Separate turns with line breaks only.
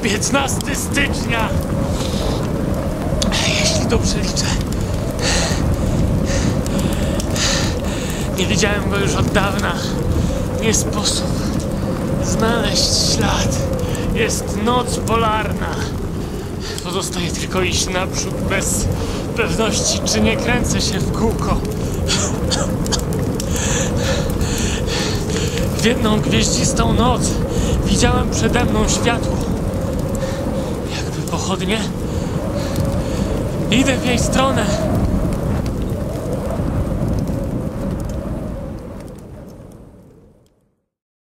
15 stycznia! Jeśli dobrze liczę. Nie widziałem go już od dawna. Nie sposób znaleźć ślad. Jest noc polarna. Pozostaje tylko iść naprzód bez pewności, czy nie kręcę się w kółko. W jedną gwieździstą noc widziałem przede mną światło. Jakby pochodnie. Idę w jej stronę.